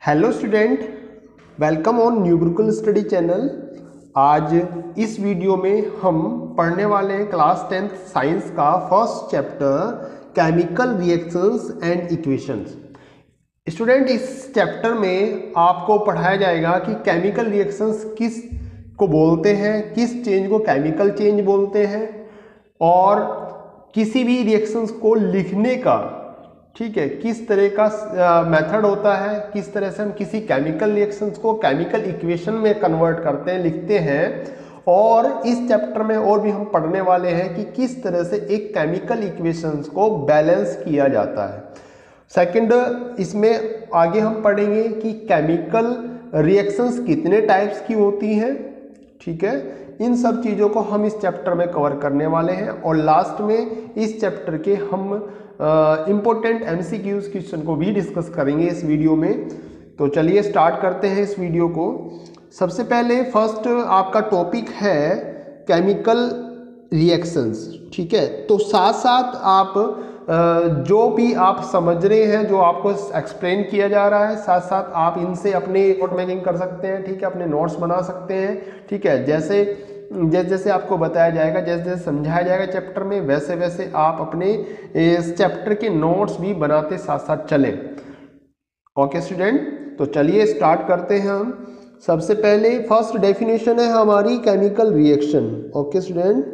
Hello student, welcome on new Gurukul study channel. आज इस video में हम पढ़ने वाले हैं क्लास 10th साइंस का first chapter chemical reactions and equations. Student, इस चैप्टर में आपको पढ़ाया जाएगा कि केमिकल रिएक्शंस किस को बोलते हैं, किस चेंज को केमिकल चेंज बोलते हैं, और किसी भी रिएक्शंस को लिखने का ठीक है किस तरह का मेथड होता है, किस तरह से हम किसी केमिकल रिएक्शंस को केमिकल इक्वेशन में कन्वर्ट करते हैं, लिखते हैं। और इस चैप्टर में और भी हम पढ़ने वाले हैं कि किस तरह से एक केमिकल इक्वेशंस को बैलेंस किया जाता है। सेकंड, इसमें आगे हम पढ़ेंगे कि केमिकल रिएक्शंस कितने टाइप्स की होती हैं, ठीक है। इन सब चीज़ों को हम इस चैप्टर में कवर करने वाले हैं और लास्ट में इस चैप्टर के हम इम्पोर्टेंट MCQs क्वेश्चन को भी डिस्कस करेंगे इस वीडियो में। तो चलिए स्टार्ट करते हैं इस वीडियो को। सबसे पहले फर्स्ट आपका टॉपिक है केमिकल रिएक्शंस, ठीक है। तो साथ साथ आप जो भी आप समझ रहे हैं, जो आपको एक्सप्लेन किया जा रहा है, साथ साथ आप इनसे अपने नोट मेकिंग कर सकते हैं, ठीक है, अपने नोट्स बना सकते हैं, ठीक है। जैसे जैसे आपको बताया जाएगा, जैसे जैसे समझाया जाएगा चैप्टर में, वैसे वैसे आप अपने इस चैप्टर के नोट्स भी बनाते साथ साथ चलें। ओके स्टूडेंट, तो चलिए स्टार्ट करते हैं हम। सबसे पहले फर्स्ट डेफिनेशन है हमारी chemical reaction. Okay student,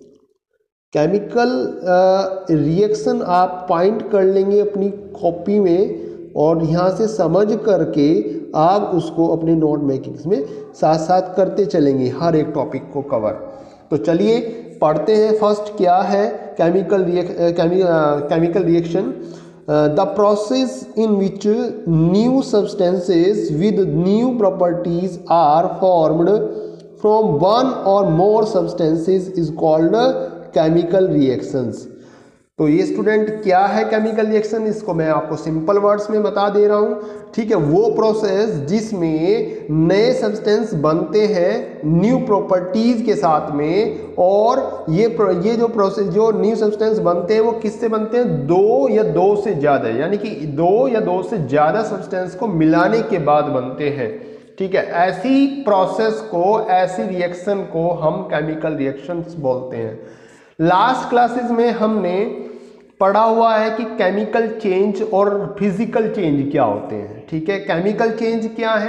chemical reaction आप पॉइंट कर लेंगे अपनी कॉपी में और यहाँ से समझ करके आप उसको अपने नोट मेकिंग्स में साथ साथ करते चलेंगे, हर एक टॉपिक को कवर। तो चलिए पढ़ते हैं फर्स्ट क्या है chemical reaction. The process in which new substances with new properties are formed from one or more substances is called chemical reactions. तो ये स्टूडेंट क्या है केमिकल रिएक्शन, इसको मैं आपको सिंपल वर्ड्स में बता दे रहा हूँ, ठीक है। वो प्रोसेस जिसमें नए सब्सटेंस बनते हैं न्यू प्रॉपर्टीज के साथ में, और ये जो प्रोसेस, जो न्यू सब्सटेंस बनते हैं वो किससे बनते हैं, दो या दो से ज़्यादा, यानी कि दो या दो से ज़्यादा सब्सटेंस को मिलाने के बाद बनते हैं, ठीक है। ऐसी प्रोसेस को, ऐसी रिएक्शन को हम केमिकल रिएक्शंस बोलते हैं। लास्ट क्लासेस में हमने पढ़ा हुआ है कि केमिकल चेंज और फिजिकल चेंज क्या होते हैं, ठीक है। केमिकल चेंज क्या है,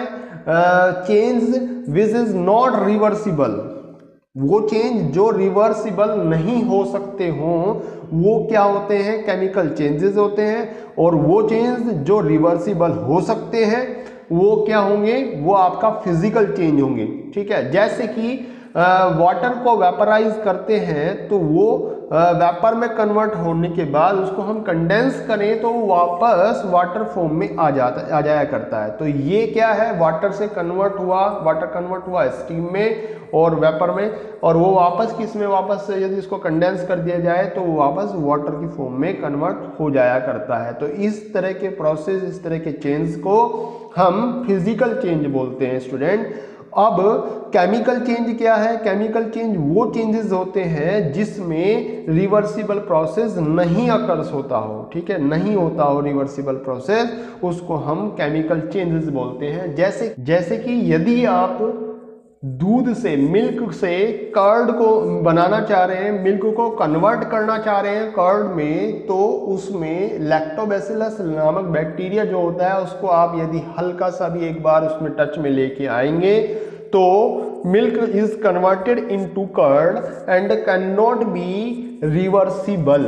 change which is not reversible. वो चेंज जो रिवर्सिबल नहीं हो सकते हों वो क्या होते हैं, केमिकल चेंजेस होते हैं। और वो चेंज जो रिवर्सिबल हो सकते हैं वो क्या होंगे, वो आपका फिजिकल चेंज होंगे, ठीक है। जैसे कि वाटर को वेपराइज करते हैं तो वो वेपर में कन्वर्ट होने के बाद उसको हम कंडेंस करें तो वापस वाटर फॉर्म में आ जाया करता है। तो ये क्या है, वाटर से कन्वर्ट हुआ, वाटर कन्वर्ट हुआ स्टीम में और वेपर में, और वो वापस किस में, वापस यदि इसको कंडेंस कर दिया जाए तो वो वापस वाटर की फॉर्म में कन्वर्ट हो जाया करता है। तो इस तरह के प्रोसेस, इस तरह के चेंज को हम फिजिकल चेंज बोलते हैं स्टूडेंट। अब केमिकल चेंज क्या है, केमिकल चेंज वो चेंजेस होते हैं जिसमें रिवर्सिबल प्रोसेस नहीं अकर्स होता हो, ठीक है, नहीं होता हो रिवर्सिबल प्रोसेस, उसको हम केमिकल चेंजेस बोलते हैं। जैसे कि यदि आप दूध से, मिल्क से कर्ड को बनाना चाह रहे हैं, मिल्क को कन्वर्ट करना चाह रहे हैं कर्ड में, तो उसमें लैक्टोबैसिलस नामक बैक्टीरिया जो होता है उसको आप यदि हल्का सा भी एक बार उसमें टच में लेके आएंगे तो milk is converted into curd and can not be reversible.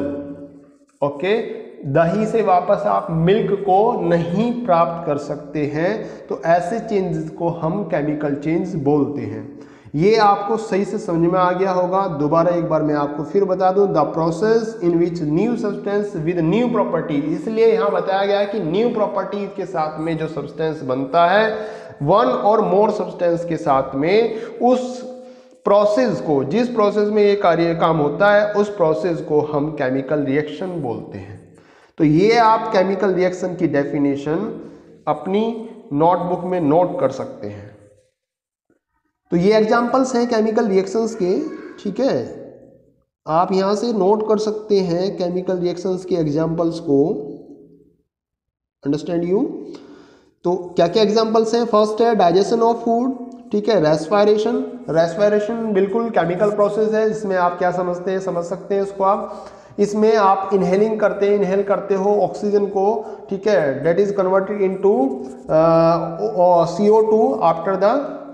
Okay, दही से वापस आप मिल्क को नहीं प्राप्त कर सकते हैं। तो ऐसे चेंजेस को हम केमिकल चेंज बोलते हैं। ये आपको सही से समझ में आ गया होगा। दोबारा एक बार मैं आपको फिर बता दूं, the process in which new substance with new property, इसलिए यहाँ बताया गया है कि न्यू प्रॉपर्टी के साथ में जो सब्सटेंस बनता है वन और मोर सब्सटेंस के साथ में, उस प्रोसेस को, जिस प्रोसेस में ये काम होता है उस प्रोसेस को हम केमिकल रिएक्शन बोलते हैं। तो ये आप केमिकल रिएक्शन की डेफिनेशन अपनी नोटबुक में नोट कर सकते हैं। तो ये एग्जांपल्स हैं केमिकल रिएक्शंस के, ठीक है। आप यहां से नोट कर सकते हैं केमिकल रिएक्शंस के एग्जांपल्स को, अंडरस्टैंड यू। तो क्या क्या एग्जांपल्स हैं? फर्स्ट है डाइजेशन ऑफ फूड, ठीक है, रेस्पिरेशन, रेस्पिरेशन बिल्कुल केमिकल प्रोसेस है, इसमें आप क्या समझते हैं, समझ सकते हैं इसको आप। इसमें आप इनहेलिंग करते हैं, इनहेल करते हो ऑक्सीजन को, ठीक है, that is converted into CO2 after the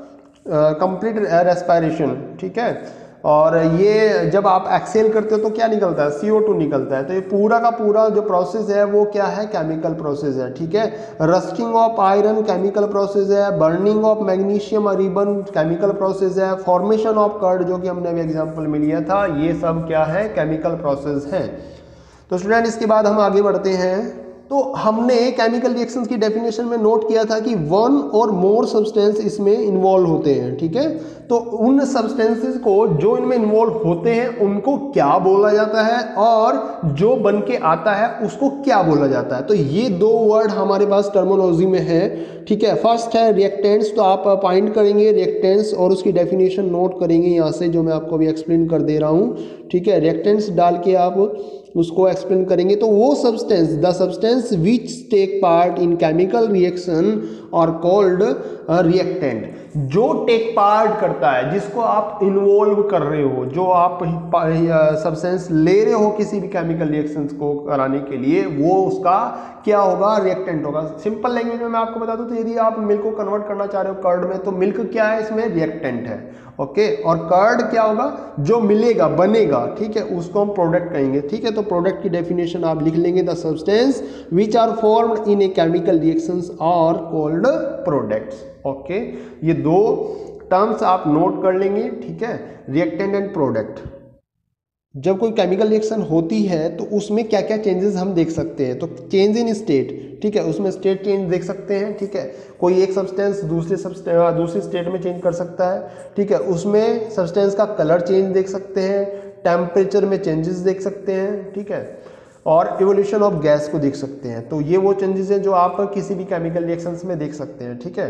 complete respiration, ठीक है। और ये जब आप एक्सेल करते हो तो क्या निकलता है? CO2 निकलता है। तो ये पूरा का पूरा जो प्रोसेस है वो क्या है? केमिकल प्रोसेस है, ठीक है। Rusting of iron chemical process है, burning of magnesium ribbon chemical process है, फॉर्मेशन ऑफ कर्ड जो कि हमने अभी एग्जांपल में लिया था, ये सब क्या है? केमिकल प्रोसेस है। तो स्टूडेंट इसके बाद हम आगे बढ़ते हैं। तो हमने केमिकल रिएक्शंस की डेफिनेशन में नोट किया था कि वन और मोर सब्सटेंस इसमें इन्वॉल्व होते हैं, ठीक है। तो उन सब्सटेंसेस को जो इनमें इन्वॉल्व होते हैं उनको क्या बोला जाता है और जो बन के आता है उसको क्या बोला जाता है। तो ये दो वर्ड हमारे पास टर्मिनोलॉजी में है, ठीक है। फर्स्ट है रिएक्टेंट्स, तो आप फाइंड करेंगे रिएक्टेंट्स और उसकी डेफिनेशन नोट करेंगे यहाँ से, जो मैं आपको अभी एक्सप्लेन कर दे रहा हूँ, ठीक है। रिएक्टेंट्स डाल के आप उसको एक्सप्लेन करेंगे। तो वो substance, the substance which take part in chemical reaction are called reactant, जो टेक पार्ट करता है, जिसको आप इन्वॉल्व कर रहे हो, जो आप सब्सटेंस ले रहे हो किसी भी केमिकल रिएक्शंस को कराने के लिए, वो उसका क्या होगा? रिएक्टेंट होगा। सिंपल लैंग्वेज में मैं आपको बता दूं तो यदि आप मिल्क को कन्वर्ट करना चाह रहे हो कर्ड में, तो मिल्क क्या है? इसमें रिएक्टेंट है, ओके। और कर्ड क्या होगा? जो मिलेगा, बनेगा, ठीक है, उसको हम प्रोडक्ट कहेंगे, ठीक है। तो प्रोडक्ट की डेफिनेशन आप लिख लेंगे, the substance which are formed in a chemical reactions are called products, okay. ये दो टर्म्स आप नोट कर लेंगे, ठीक है, रिएक्टेंट एंड प्रोडक्ट। जब कोई केमिकल रिएक्शन होती है तो उसमें क्या क्या चेंजेस हम देख सकते हैं? तो चेंज इन स्टेट, ठीक है, उसमें स्टेट चेंज देख सकते हैं, ठीक है। कोई एक सब्सटेंस दूसरी स्टेट में चेंज कर सकता है, ठीक है। उसमें सब्सटेंस का कलर चेंज देख सकते हैं, टेम्परेचर में चेंजेस देख सकते हैं, ठीक है, और इवोल्यूशन ऑफ गैस को देख सकते हैं। तो ये वो चेंजेस हैं जो आप किसी भी केमिकल रिएक्शंस में देख सकते हैं, ठीक है।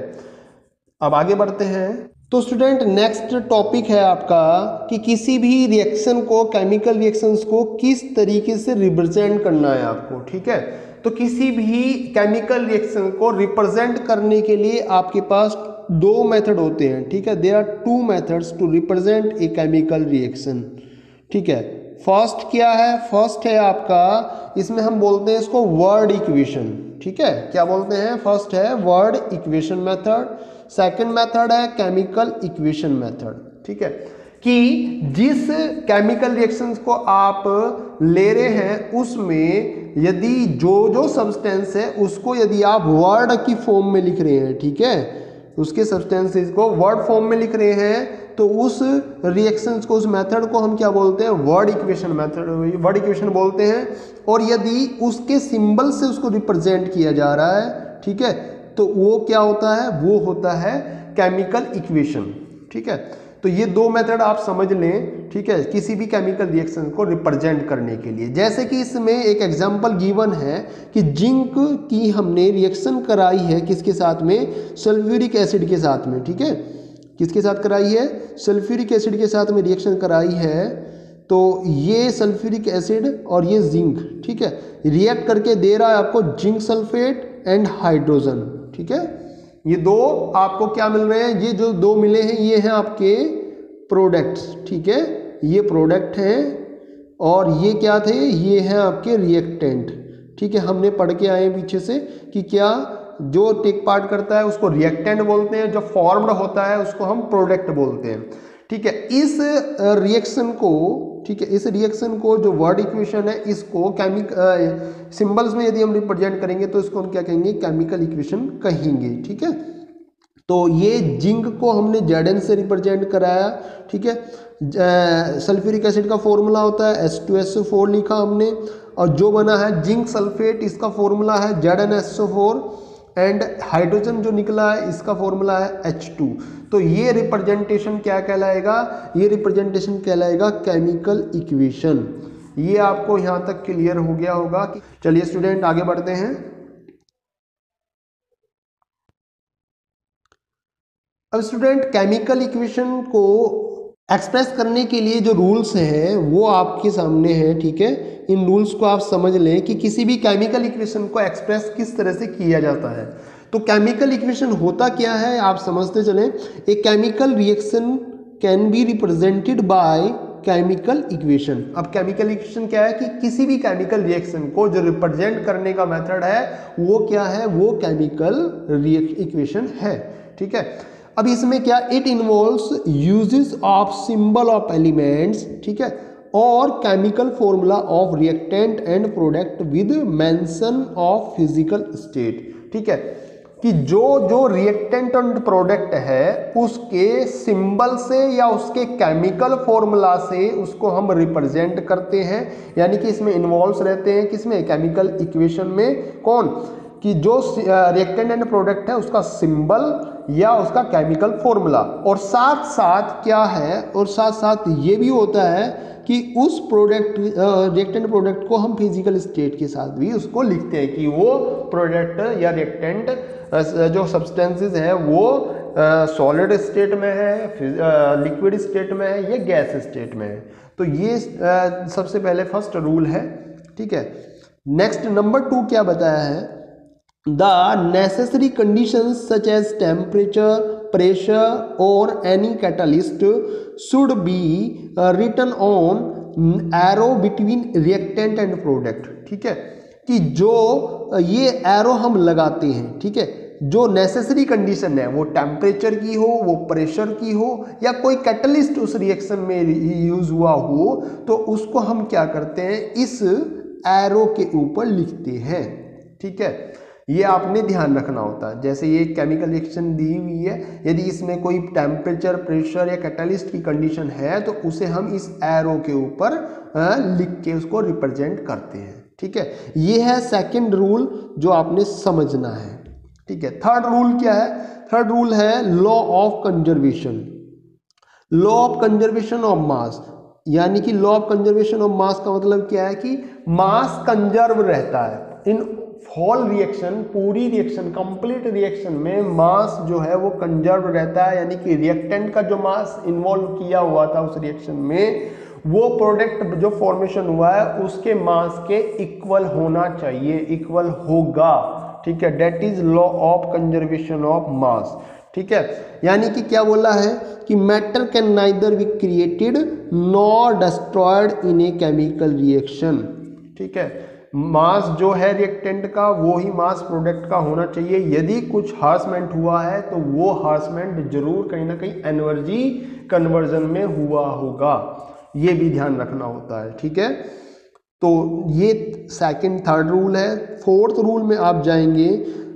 अब आगे बढ़ते हैं। तो स्टूडेंट नेक्स्ट टॉपिक है आपका कि किसी भी रिएक्शन को, केमिकल रिएक्शंस को किस तरीके से रिप्रेजेंट करना है आपको, ठीक है। तो किसी भी केमिकल रिएक्शन को रिप्रेजेंट करने के लिए आपके पास दो मेथड होते हैं, ठीक है। There are two methods to represent a chemical reaction, ठीक है। फर्स्ट क्या है? फर्स्ट है आपका, इसमें हम बोलते हैं इसको वर्ड इक्वेशन, ठीक है। क्या बोलते हैं? फर्स्ट है word equation method, second method है केमिकल इक्वेशन मेथड, ठीक है। कि जिस केमिकल रिएक्शंस को आप ले रहे हैं उसमें यदि जो सब्सटेंस है उसको यदि आप वर्ड की फॉर्म में लिख रहे हैं, ठीक है, उसके सब्सटेंसेस को वर्ड फॉर्म में लिख रहे हैं, तो उस रिएक्शंस को, उस मेथड को हम क्या बोलते हैं? Word equation method, word equation बोलते हैं। और यदि उसके सिंबल से उसको रिप्रेजेंट किया जा रहा है, ठीक है, तो वो क्या होता है? वो होता है केमिकल इक्वेशन, ठीक है। तो ये दो मेथड आप समझ लें, ठीक है, किसी भी केमिकल रिएक्शन को रिप्रेजेंट करने के लिए। जैसे कि इसमें एक एग्जांपल गिवन है कि जिंक की हमने रिएक्शन कराई है किसके साथ में? सल्फ्यूरिक एसिड के साथ में, ठीक है। किसके साथ कराई है? सल्फ्यूरिक एसिड के साथ में रिएक्शन कराई है। तो ये सल्फ्यूरिक एसिड और ये जिंक, ठीक है, रिएक्ट करके दे रहा है आपको जिंक सल्फेट एंड हाइड्रोजन, ठीक है। ये दो आपको क्या मिल रहे हैं? ये जो दो मिले हैं ये हैं आपके प्रोडक्ट्स, ठीक है, ये प्रोडक्ट हैं। और ये क्या थे? ये हैं आपके रिएक्टेंट, ठीक है। हमने पढ़ के आए हैं पीछे से कि क्या जो टेक पार्ट करता है उसको रिएक्टेंट बोलते हैं, जो फॉर्म्ड होता है उसको हम प्रोडक्ट बोलते हैं, ठीक है। इस रिएक्शन को, ठीक है, इस रिएक्शन को जो वर्ड इक्वेशन है इसको केमिकल सिंबल्स में यदि हम रिप्रेजेंट करेंगे तो इसको हम क्या कहेंगे? केमिकल इक्वेशन कहेंगे, ठीक है। तो ये जिंक को हमने Zn से रिप्रेजेंट कराया, ठीक है। सल्फ्यूरिक एसिड का फॉर्मूला होता है H2SO4 लिखा हमने, और जो बना है जिंक सल्फेट इसका फॉर्मूला है ZnSO4, एंड हाइड्रोजन जो निकला है इसका फॉर्मूला है H2। तो ये रिप्रेजेंटेशन क्या कहलाएगा? ये रिप्रेजेंटेशन कहलाएगा केमिकल इक्वेशन। ये आपको यहाँ तक क्लियर हो गया होगा। चलिए स्टूडेंट आगे बढ़ते हैं। अब स्टूडेंट केमिकल इक्वेशन को एक्सप्रेस करने के लिए जो रूल्स हैं वो आपके सामने हैं, ठीक है। इन रूल्स को आप समझ लें कि किसी भी केमिकल इक्वेशन को एक्सप्रेस किस तरह से किया जाता है। तो केमिकल इक्वेशन होता क्या है आप समझते चलें। A chemical reaction can be represented by chemical equation. अब केमिकल इक्वेशन क्या है कि किसी भी केमिकल रिएक्शन को जो रिप्रेजेंट करने का मेथड है वो क्या है, वो केमिकल इक्वेशन है। ठीक है, अब इसमें क्या, it involves uses of symbol of elements, ठीक है, और chemical formula of reactant and product with mention of physical state. ठीक है, कि जो जो रिएक्टेंट एंड प्रोडक्ट है उसके सिंबल से या उसके केमिकल फॉर्मूला से उसको हम रिप्रेजेंट करते हैं, यानी कि इसमें इन्वॉल्व रहते हैं किसमें, केमिकल इक्वेशन में। कौन, कि जो रिएक्टेंट एंड प्रोडक्ट है उसका सिंबल या उसका केमिकल फॉर्मूला, और साथ साथ क्या है, और साथ साथ ये भी होता है कि उस प्रोडक्ट रिएक्टेंट प्रोडक्ट को हम फिजिकल स्टेट के साथ भी उसको लिखते हैं कि वो प्रोडक्ट या रिएक्टेंट जो सब्सटेंसेस है वो सॉलिड स्टेट में है, लिक्विड स्टेट में है, या गैस स्टेट में है। तो ये सबसे पहले फर्स्ट रूल है। ठीक है, नेक्स्ट नंबर 2 क्या बताया है, the necessary conditions such as temperature, pressure और any catalyst should be written on arrow between reactant and product. ठीक है, कि जो ये एरो हम लगाते हैं, ठीक है, जो नेसेसरी कंडीशन है वो टेम्परेचर की हो, वो प्रेशर की हो, या कोई कैटलिस्ट उस रिएक्शन में यूज हुआ हो, तो उसको हम क्या करते हैं, इस एरो के ऊपर लिखते हैं। ठीक है, ये आपने ध्यान रखना होता है। जैसे ये केमिकल रिएक्शन दी हुई है, यदि इसमें कोई टेम्परेचर, प्रेशर या कैटलिस्ट की कंडीशन है तो उसे हम इस एरो के ऊपर लिख के उसको रिप्रेजेंट करते हैं। ठीक है, ये है सेकंड रूल जो आपने समझना है। ठीक है, थर्ड रूल क्या है, थर्ड रूल है law of conservation. Law of conservation of mass, यानी कि law of conservation of mass का मतलब क्या है कि मास कंजर्व रहता है इन होल रिएक्शन, पूरी रिएक्शन, कंप्लीट रिएक्शन में मास जो है वो कंजर्व रहता है, यानी कि रिएक्टेंट का जो मास इन्वॉल्व किया हुआ था उस रिएक्शन में, वो प्रोडक्ट जो फॉर्मेशन हुआ है उसके मास के इक्वल होना चाहिए, इक्वल होगा। ठीक है, that is law of conservation of mass. ठीक है, यानी कि क्या बोला है कि matter can neither be created nor destroyed in a chemical reaction. ठीक है, मास जो है रिएक्टेंट का वो ही मास प्रोडक्ट का होना चाहिए। यदि कुछ हार्समेंट हुआ है तो वो हार्समेंट जरूर कहीं ना कहीं एनर्जी कन्वर्जन में हुआ होगा, ये भी ध्यान रखना होता है। ठीक है, तो ये सेकंड थर्ड रूल है। फोर्थ रूल में आप जाएंगे,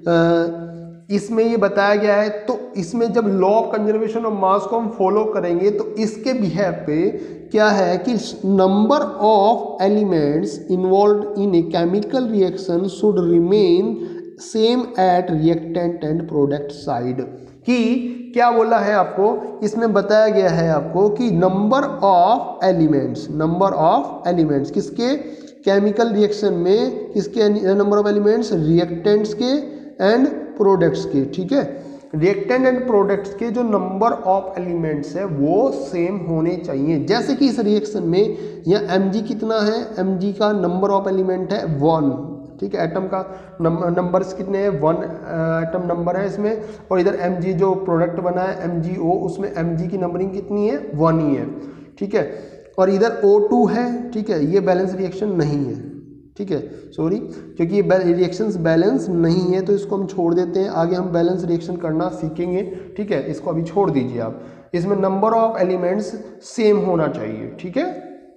इसमें ये बताया गया है, तो इसमें जब law of conservation of mass को हम फॉलो करेंगे तो इसके बिहेव पे क्या है कि number of elements involve in a chemical reaction should remain same at reactant and product side. कि क्या बोला है आपको, इसमें बताया गया है आपको कि number of elements, number of elements किसके, केमिकल रिएक्शन में किसके नंबर ऑफ एलिमेंट्स, रिएक्टेंट्स के एंड प्रोडक्ट्स के। ठीक है, रिएक्टेंट एंड प्रोडक्ट्स के जो नंबर ऑफ एलिमेंट्स है वो सेम होने चाहिए। जैसे कि इस रिएक्शन में यहाँ mg कितना है, mg का नंबर ऑफ एलिमेंट है 1। ठीक है, एटम का नंबर्स कितने हैं, 1 एटम नंबर है इसमें, और इधर mg जो प्रोडक्ट बना है MgO, उसमें mg की नंबरिंग कितनी है, 1 ही है। ठीक है, और इधर O2 है। ठीक है, ये बैलेंस रिएक्शन नहीं है। ठीक है, सॉरी, क्योंकि ये रिएक्शंस बैलेंस नहीं है तो इसको हम छोड़ देते हैं, आगे हम बैलेंस रिएक्शन करना सीखेंगे। ठीक है, इसको अभी छोड़ दीजिए आप। इसमें नंबर ऑफ एलिमेंट्स सेम होना चाहिए। ठीक है,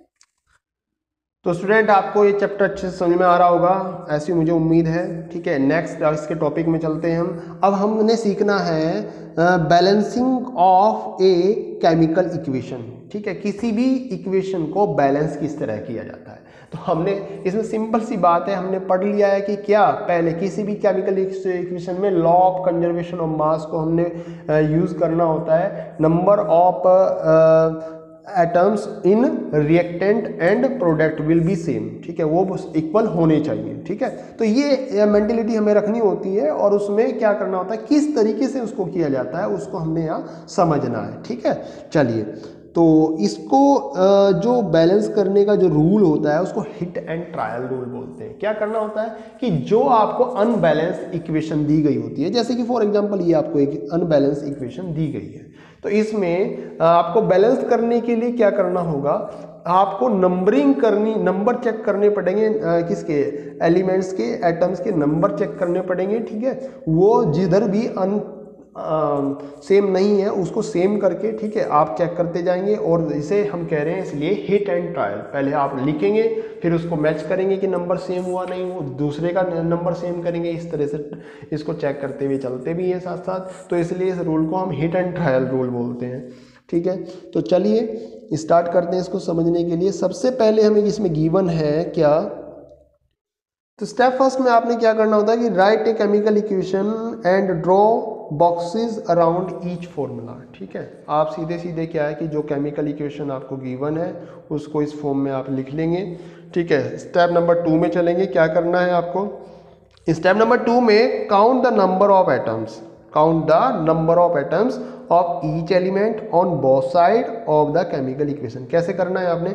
तो स्टूडेंट आपको ये चैप्टर अच्छे से समझ में आ रहा होगा, ऐसी मुझे उम्मीद है। ठीक है, नेक्स्ट इसके टॉपिक में चलते हैं हम। अब हमने सीखना है balancing of a chemical equation. ठीक है, किसी भी इक्वेशन को बैलेंस किस तरह किया जाता है, तो हमने इसमें सिंपल सी बात है, हमने पढ़ लिया है कि क्या पहले किसी भी केमिकल इक्वेशन में law of conservation of mass को हमने यूज़ करना होता है। Number of atoms in reactant and product will be same. ठीक है, वो इक्वल होने चाहिए। ठीक है, तो ये मेंटेलिटी हमें रखनी होती है, और उसमें क्या करना होता है, किस तरीके से उसको किया जाता है उसको हमने यहाँ समझना है। ठीक है, चलिए तो इसको जो बैलेंस करने का जो रूल होता है उसको हिट एंड ट्रायल रूल बोलते हैं। क्या करना होता है कि जो आपको अनबैलेंस इक्वेशन दी गई होती है, जैसे कि फॉर एग्जांपल ये आपको एक अनबैलेंस इक्वेशन दी गई है, तो इसमें आपको बैलेंस करने के लिए क्या करना होगा, आपको नंबरिंग करनी, नंबर चेक करने पड़ेंगे, किसके, एलिमेंट्स के, एटम्स के नंबर चेक करने पड़ेंगे, ठीक है। वो जिधर भी सेम नहीं है उसको सेम करके, ठीक है, आप चेक करते जाएंगे। और इसे हम कह रहे हैं इसलिए हिट एंड ट्रायल। पहले आप लिखेंगे, फिर उसको मैच करेंगे कि नंबर सेम हुआ नहीं हुआ, दूसरे का नंबर सेम करेंगे, इस तरह से इसको चेक करते हुए चलते भी हैं साथ साथ। तो इसलिए इस रूल को हम हिट एंड ट्रायल रूल बोलते हैं, ठीक है। तो चलिए स्टार्ट करते हैं इसको समझने के लिए। सबसे पहले हमें इसमें गिवन है क्या, तो स्टेप फर्स्ट में आपने क्या करना होता है कि write a chemical equation and draw boxes around each formula, ठीक है। आप सीधे सीधे क्या है कि जो केमिकल इक्वेशन आपको गिवन है उसको इस फॉर्म में आप लिख लेंगे, ठीक है। स्टेप नंबर 2 में चलेंगे। क्या करना है आपको, स्टेप नंबर 2 में count the number of atoms, count the number of atoms of each element on both side of the chemical equation. कैसे करना है आपने,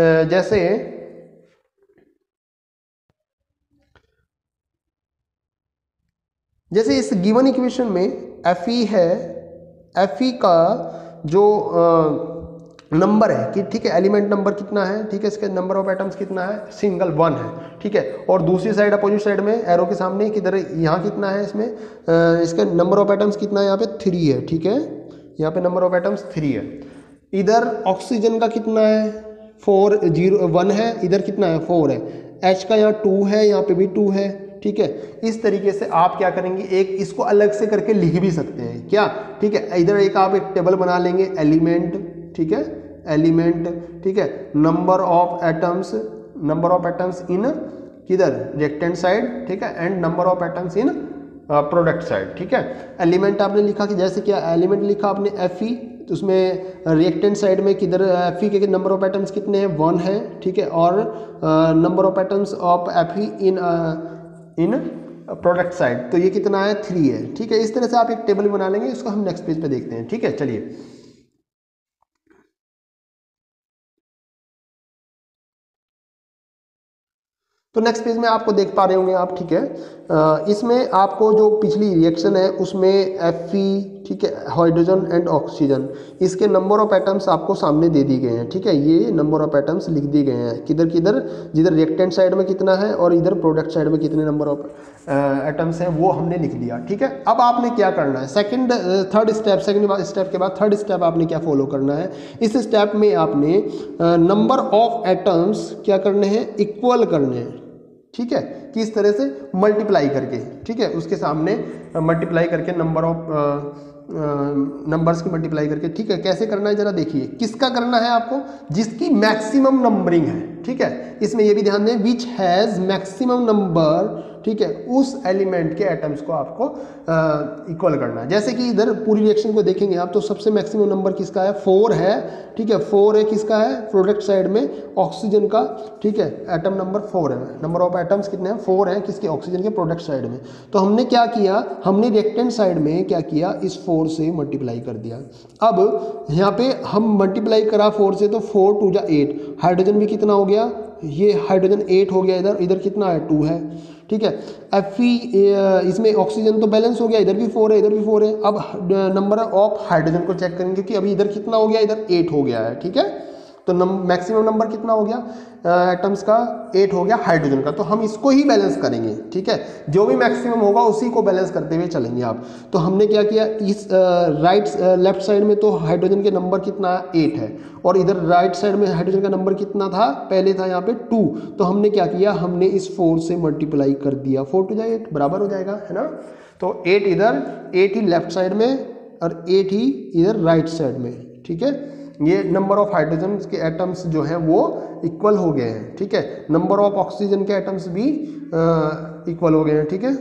जैसे इस गिवन इक्वेशन में Fe है, Fe का जो नंबर है कि, ठीक है, एलिमेंट नंबर कितना है, ठीक है, इसके नंबर ऑफ एटम्स कितना है, सिंगल 1 है, ठीक है। और दूसरी साइड अपोजिट साइड में एरो के सामने किधर, यहाँ कितना है, इसमें इसके नंबर ऑफ एटम्स कितना है, यहाँ पे 3 है, ठीक है, यहाँ पे नंबर ऑफ एटम्स 3 है। इधर ऑक्सीजन का कितना है, 1 है, इधर कितना है, 4 है। H का यहाँ 2 है, यहाँ पे भी 2 है, ठीक है। इस तरीके से आप क्या करेंगे, एक इसको अलग से करके लिख भी सकते हैं क्या, ठीक है। इधर एक आप एक टेबल बना लेंगे, एलिमेंट, ठीक है, एलिमेंट, ठीक है, नंबर ऑफ एटम्स इन किधर, रिएक्टेंट साइड, ठीक है, and number of atoms in product side, ठीक है। एलिमेंट आपने लिखा कि जैसे क्या एलिमेंट लिखा आपने Fe, तो उसमें रिएक्टेंट साइड में किधर Fe के नंबर ऑफ एटम्स कितने हैं, 1 है, ठीक है। और number of atoms of Fe in product side, तो ये कितना है, 3 है, ठीक है। इस तरह से आप एक टेबल बना लेंगे, इसको हम नेक्स्ट पेज पे देखते हैं, ठीक है। चलिए तो नेक्स्ट पेज में आपको देख पा रहे होंगे आप, ठीक है। इसमें आपको जो पिछली रिएक्शन है उसमें Fe, ठीक है, हाइड्रोजन एंड ऑक्सीजन, इसके नंबर ऑफ एटम्स आपको सामने दे दी गए हैं, ठीक है। ये नंबर ऑफ एटम्स लिख दिए गए हैं किधर किधर, जिधर रिएक्टेंट साइड में कितना है और इधर प्रोडक्ट साइड में कितने नंबर ऑफ एटम्स हैं, वो हमने लिख दिया, ठीक है। अब आपने क्या करना है, सेकंड स्टेप के बाद थर्ड स्टेप आपने क्या फॉलो करना है। इस स्टेप में आपने नंबर ऑफ एटम्स क्या करने हैं, इक्वल करने हैं, ठीक है। किस तरह से, मल्टीप्लाई करके, ठीक है, उसके सामने मल्टीप्लाई करके नंबर ऑफ नंबर्स की मल्टीप्लाई करके, ठीक है। कैसे करना है जरा देखिए, किसका करना है आपको, जिसकी मैक्सिमम नंबरिंग है, ठीक है। इसमें ये भी ध्यान दें, विच हैज मैक्सिमम नंबर, ठीक है, उस एलिमेंट के एटम्स को आपको इक्वल करना है। जैसे कि इधर पूरी रिएक्शन को देखेंगे आप, तो सबसे मैक्सिमम नंबर किसका है, 4 है, ठीक है। 4 है किसका है, प्रोडक्ट साइड में ऑक्सीजन का, ठीक है, एटम नंबर 4 है। नंबर ऑफ एटम्स कितने हैं, 4 है, किसके, ऑक्सीजन के प्रोडक्ट साइड में। तो हमने क्या किया, हमने रिएक्टेंट साइड में क्या किया, इस 4 से मल्टीप्लाई कर दिया। अब यहाँ पे हम मल्टीप्लाई करा 4 से, तो 4 2 जा 8, हाइड्रोजन भी कितना हो गया, ये हाइड्रोजन 8 हो गया, इधर इधर कितना है, 2 है, ठीक है। Fe इसमें ऑक्सीजन तो बैलेंस हो गया, इधर भी 4 है, इधर भी 4 है। अब नंबर ऑफ हाइड्रोजन को चेक करेंगे कि अभी इधर कितना हो गया, इधर 8 हो गया है, ठीक है। तो मैक्सिमम नंबर कितना हो गया एटम्स का, 8 हो गया हाइड्रोजन का। तो हम इसको ही बैलेंस करेंगे, ठीक है। जो भी मैक्सिमम होगा उसी को बैलेंस करते हुए चलेंगे आप। तो हमने क्या किया, इस लेफ्ट साइड में तो हाइड्रोजन के नंबर कितना 8 है, और इधर राइट साइड में हाइड्रोजन का नंबर कितना था, पहले था यहाँ पे 2। तो हमने क्या किया, हमने इस 4 से मल्टीप्लाई कर दिया, 4 2 जा 8 बराबर हो जाएगा, है ना। तो 8 इधर, 8 ही लेफ्ट साइड में और 8 ही इधर राइट साइड में, ठीक है। ये नंबर ऑफ हाइड्रोजन के एटम्स जो हैं वो इक्वल हो गए हैं, ठीक है। नंबर ऑफ ऑक्सीजन के एटम्स भी इक्वल हो गए हैं, ठीक है।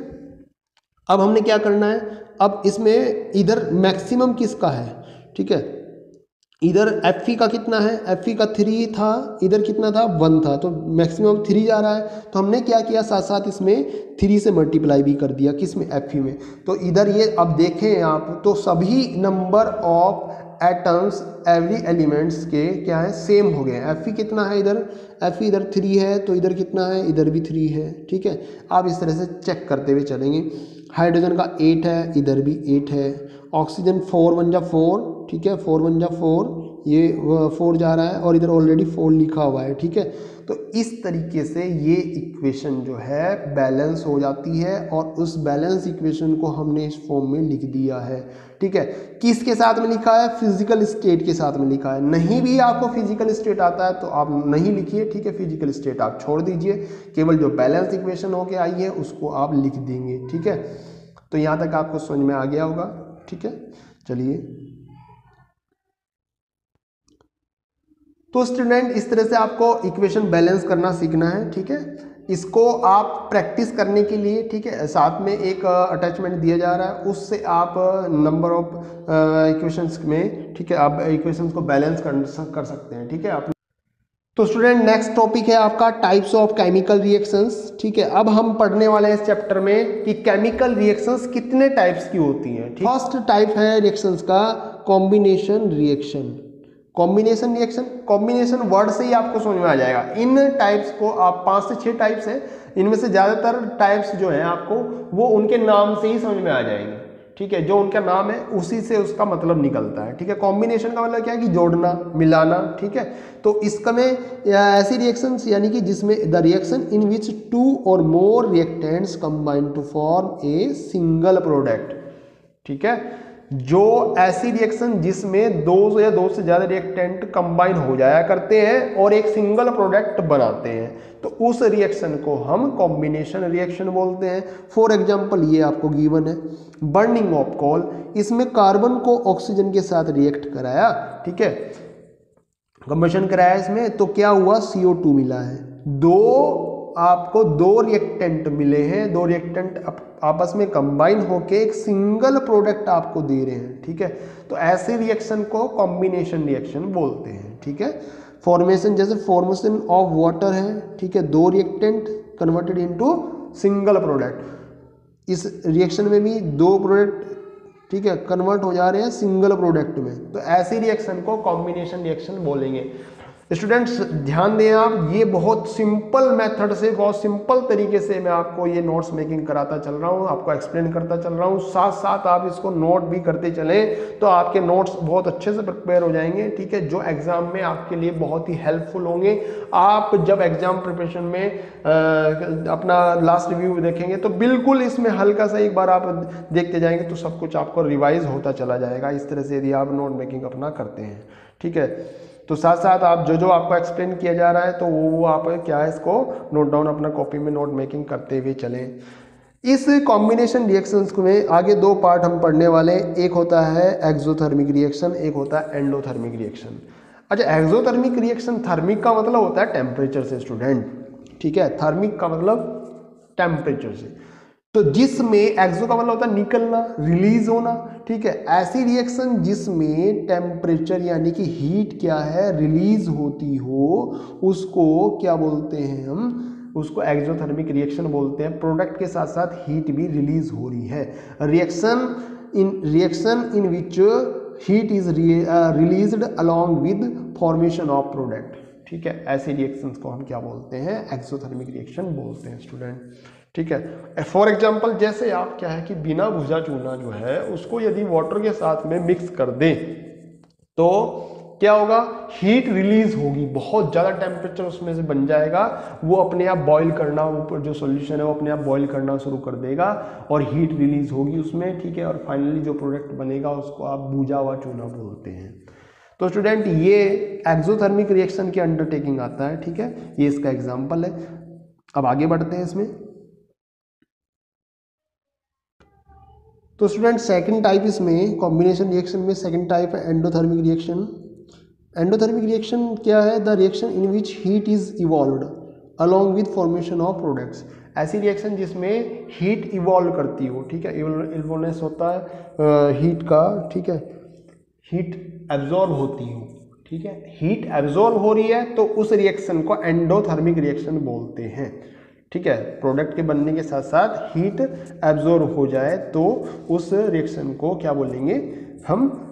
अब हमने क्या करना है, अब इसमें इधर मैक्सिमम किसका है, ठीक है। इधर Fe का कितना है, Fe का 3 था, इधर कितना था, 1 था, तो मैक्सिमम 3 जा रहा है। तो हमने क्या किया, साथ साथ इसमें 3 से मल्टीप्लाई भी कर दिया, किस में, Fe में। तो इधर ये अब देखें आप, तो सभी number of atoms every elements के क्या है सेम हो गए। Fe कितना है इधर, Fe इधर 3 है तो इधर कितना है, इधर भी 3 है। ठीक है, आप इस तरह से चेक करते हुए चलेंगे। हाइड्रोजन का 8 है, इधर भी 8 है। ऑक्सीजन 4 1 जा 4, ठीक है, 4 1 जा 4, ये 4 जा रहा है और इधर ऑलरेडी 4 लिखा हुआ है। ठीक है, तो इस तरीके से ये इक्वेशन जो है बैलेंस हो जाती है और उस बैलेंस इक्वेशन को हमने इस फॉर्म में लिख दिया है। ठीक है, किसके साथ में लिखा है, फिजिकल स्टेट के साथ में लिखा है। नहीं भी आपको फिजिकल स्टेट आता है तो आप नहीं लिखिए। ठीक है, फिजिकल स्टेट आप छोड़ दीजिए, केवल जो बैलेंस इक्वेशन होके आई है उसको आप लिख देंगे। ठीक है, तो यहाँ तक आपको समझ में आ गया होगा। ठीक है, चलिए, तो स्टूडेंट इस तरह से आपको इक्वेशन बैलेंस करना सीखना है। ठीक है, इसको आप प्रैक्टिस करने के लिए, ठीक है, साथ में एक अटैचमेंट दिया जा रहा है, उससे आप नंबर ऑफ इक्वेशंस में, ठीक है, आप इक्वेशंस को बैलेंस कर सकते हैं। ठीक है, आप तो स्टूडेंट नेक्स्ट टॉपिक है आपका टाइप्स ऑफ केमिकल रिएक्शंस। ठीक है, अब हम पढ़ने वाले हैं इस चैप्टर में कि केमिकल रिएक्शंस कितने टाइप्स की होती हैं। फर्स्ट टाइप है रिएक्शंस का combination reaction. Combination reaction, combination word से ही आपको समझ में आ जाएगा। इन टाइप्स को आप 5 से 6 टाइप्स हैं, इनमें से ज़्यादातर टाइप्स जो हैं आपको वो उनके नाम से ही समझ में आ जाएंगे। ठीक है, जो उनका नाम है उसी से उसका मतलब निकलता है। ठीक है, कॉम्बिनेशन का मतलब क्या है कि जोड़ना, मिलाना। ठीक है, तो इसका में ऐसी रिएक्शंस यानी कि जिसमें द रिएक्शन इन विच 2 और more reactants combine to form a single product. ठीक है, जो ऐसी रिएक्शन जिसमें 2 या 2 से ज़्यादा रिएक्टेंट कंबाइन हो जाया करते हैं और एक सिंगल प्रोडक्ट बनाते हैं, तो उस रिएक्शन को हम कॉम्बिनेशन रिएक्शन बोलते हैं। फॉर एग्जांपल ये आपको गिवन है बर्निंग ऑफ कोल, इसमें कार्बन को ऑक्सीजन के साथ रिएक्ट कराया। ठीक है, कंबशन कराया इसमें, तो क्या हुआ, CO2 मिला है। आपको 2 रिएक्टेंट मिले हैं, 2 रिएक्टेंट आपस में कंबाइन होके एक सिंगल प्रोडक्ट आपको दे रहे हैं। ठीक है, तो ऐसे रिएक्शन को कॉम्बिनेशन रिएक्शन बोलते हैं। ठीक है, फॉर्मेशन जैसे फॉर्मेशन ऑफ वाटर है। ठीक है, 2 reactant converted into single product. इस रिएक्शन में भी 2 प्रोडक्ट, ठीक है, कन्वर्ट हो जा रहे हैं सिंगल प्रोडक्ट में, तो ऐसी रिएक्शन को कॉम्बिनेशन रिएक्शन बोलेंगे। स्टूडेंट्स ध्यान दें आप, ये बहुत सिंपल मेथड से, बहुत सिंपल तरीके से मैं आपको ये नोट्स मेकिंग कराता चल रहा हूँ, आपको एक्सप्लेन करता चल रहा हूँ। साथ साथ आप इसको नोट भी करते चलें तो आपके नोट्स बहुत अच्छे से प्रिपेयर हो जाएंगे। ठीक है, जो एग्जाम में आपके लिए बहुत ही हेल्पफुल होंगे। आप जब एग्जाम प्रिपरेशन में अपना लास्ट रिव्यू देखेंगे तो बिल्कुल इसमें हल्का सा एक बार आप देखते जाएंगे तो सब कुछ आपको रिवाइज होता चला जाएगा। इस तरह से यदि आप नोट मेकिंग अपना करते हैं। ठीक है, तो साथ साथ आप जो आपको एक्सप्लेन किया जा रहा है तो वो आप क्या है इसको नोट डाउन अपना कॉपी में नोट मेकिंग करते हुए चलें। इस कॉम्बिनेशन रिएक्शंस में आगे 2 पार्ट हम पढ़ने वाले, एक होता है एक्सोथर्मिक रिएक्शन, एक होता है एंडोथर्मिक रिएक्शन। अच्छा, एक्सोथर्मिक रिएक्शन, थर्मिक का मतलब होता है टेम्परेचर से स्टूडेंट। ठीक है, थर्मिक का मतलब टेम्परेचर से, तो जिसमें एक्सो का मतलब होता है निकलना, रिलीज होना। ठीक है, ऐसी रिएक्शन जिसमें टेम्परेचर यानी कि हीट क्या है रिलीज होती हो उसको क्या बोलते हैं हम, उसको एक्सोथर्मिक रिएक्शन बोलते हैं। प्रोडक्ट के साथ साथ हीट भी रिलीज हो रही है। Reaction in which heat is released along with formation of product. ठीक है, ऐसे रिएक्शंस को हम क्या बोलते हैं, एक्सोथर्मिक रिएक्शन बोलते हैं स्टूडेंट। ठीक है, फॉर एग्जांपल जैसे आप क्या है कि बिना भुजा चूना जो है उसको यदि वाटर के साथ में मिक्स कर दें तो क्या होगा, हीट रिलीज होगी, बहुत ज़्यादा टेम्परेचर उसमें से बन जाएगा, वो अपने आप बॉईल करना, ऊपर जो सॉल्यूशन है वो अपने आप बॉईल करना शुरू कर देगा और हीट रिलीज होगी उसमें। ठीक है, और फाइनली जो प्रोडक्ट बनेगा उसको आप भुजा हुआ चूना बोलते हैं। तो स्टूडेंट ये एक्सोथर्मिक रिएक्शन की अंडरटेकिंग आता है। ठीक है, ये इसका एग्जाम्पल है। अब आगे बढ़ते हैं इसमें। तो स्टूडेंट सेकंड टाइप इसमें कॉम्बिनेशन रिएक्शन में सेकंड टाइप है एंडोथर्मिक रिएक्शन। एंडोथर्मिक रिएक्शन क्या है, the reaction in which heat is evolved along with formation of products. ऐसी रिएक्शन जिसमें हीट इवॉल्व करती हो। ठीक है, इवॉल्वनेस होता है हीट का। ठीक है, हीट एब्जॉर्ब होती हो। ठीक है, हीट एब्जॉर्ब हो रही है तो उस रिएक्शन को एंडोथर्मिक रिएक्शन बोलते हैं। ठीक है, प्रोडक्ट के बनने के साथ साथ हीट एब्जॉर्ब हो जाए तो उस रिएक्शन को क्या बोलेंगे हम,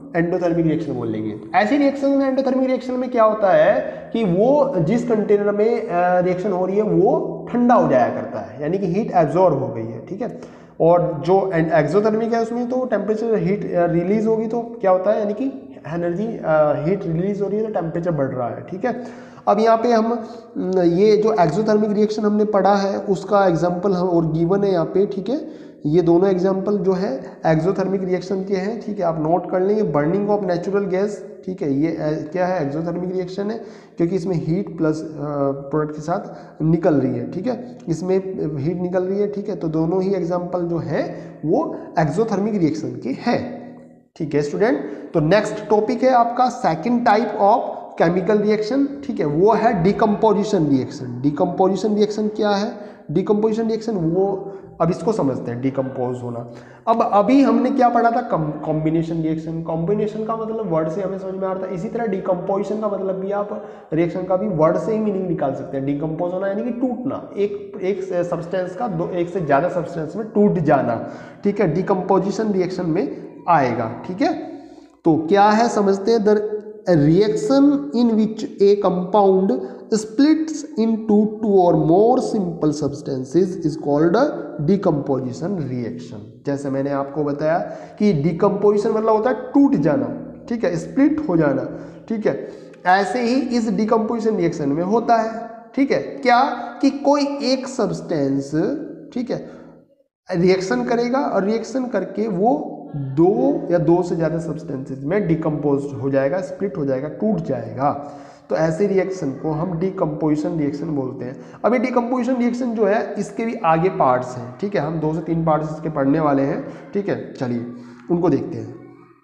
एंडोथर्मिक रिएक्शन बोल लेंगे। ऐसी रिएक्शन में, एंडोथर्मिक रिएक्शन में क्या होता है कि वो जिस कंटेनर में रिएक्शन हो रही है वो ठंडा हो जाया करता है, यानी कि हीट एब्जॉर्ब हो गई है, ठीक है। और जो एक्सोथर्मिक है उसमें तो टेम्परेचर हीट रिलीज होगी, तो क्या होता है, यानी कि एनर्जी हीट रिलीज हो रही है तो टेम्परेचर बढ़ रहा है, ठीक है। अब यहाँ पे हम ये जो एक्सोथर्मिक रिएक्शन हमने पढ़ा है उसका एग्जांपल हम और गिवन है यहाँ पे, ठीक है। ये दोनों एग्जांपल जो है एक्सोथर्मिक रिएक्शन के हैं, ठीक है, आप नोट कर लेंगे। बर्निंग ऑफ नेचुरल गैस, ठीक है, ये क्या है, एक्सोथर्मिक रिएक्शन है, क्योंकि इसमें हीट प्लस प्रोडक्ट के साथ निकल रही है, ठीक है, इसमें हीट निकल रही है, ठीक है। तो दोनों ही एग्जाम्पल जो है वो एक्सोथर्मिक रिएक्शन के है, ठीक है स्टूडेंट। तो नेक्स्ट टॉपिक है आपका second type of chemical reaction, ठीक है, वो है डिकम्पोजिशन रिएक्शन। डिकम्पोजिशन रिएक्शन क्या है, डिकम्पोजिशन रिएक्शन वो अब इसको समझते हैं, डिकम्पोज होना। अब अभी हमने क्या पढ़ा था, कॉम्बिनेशन रिएक्शन। कॉम्बिनेशन का मतलब वर्ड से हमें समझ में आ रहा था, इसी तरह डिकम्पोजिशन का मतलब भी आप रिएक्शन का भी वर्ड से ही मीनिंग निकाल सकते हैं। डिकम्पोज होना यानी कि टूटना, एक सब्सटेंस का एक से ज्यादा सब्सटेंस में टूट जाना, ठीक है, डिकम्पोजिशन रिएक्शन में आएगा, ठीक है। तो क्या है समझते हैं, the reaction in which a compound splits into two or more simple substances is called a decomposition reaction। जैसे मैंने आपको बताया कि decomposition मतलब होता है टूट जाना, ठीक है, स्प्लिट हो जाना, ठीक है। ऐसे ही इस decomposition reaction में होता है, ठीक है, क्या कि कोई एक सब्सटेंस, ठीक है, रिएक्शन करेगा और रिएक्शन करके वो दो या दो से ज्यादा सब्सटेंसेस में डिकम्पोज हो जाएगा, स्प्लिट हो जाएगा, टूट जाएगा। तो ऐसे रिएक्शन को हम डिकम्पोजिशन रिएक्शन बोलते हैं। अब ये डिकम्पोजिशन रिएक्शन जो है इसके भी आगे पार्ट्स हैं, ठीक है, हम 2 से 3 पार्ट्स इसके पढ़ने वाले हैं, ठीक है, चलिए उनको देखते हैं।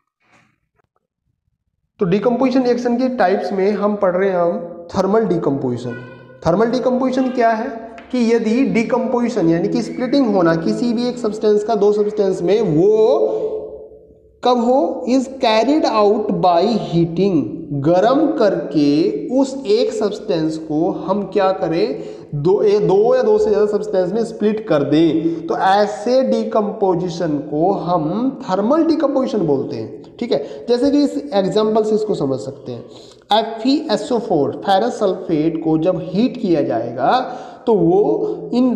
तो डिकम्पोजिशन रिएक्शन के टाइप्स में हम पढ़ रहे हैं हम थर्मल डिकम्पोजिशन। थर्मल डिकम्पोजिशन क्या है कि यदि डिकम्पोजिशन यानी कि स्प्लिटिंग होना किसी भी एक सब्सटेंस का दो सब्सटेंस में, वो कब हो, is carried out by heating, गरम करके उस एक सब्सटेंस को हम क्या करें, दो या दो से ज्यादा सब्सटेंस में स्प्लिट कर दें। तो ऐसे डिकम्पोजिशन को हम थर्मल डिकम्पोजिशन बोलते हैं, ठीक है। जैसे कि इस एग्जांपल से इसको समझ सकते हैं, FeSO4 फेरस सल्फेट को जब हीट किया जाएगा तो वो इन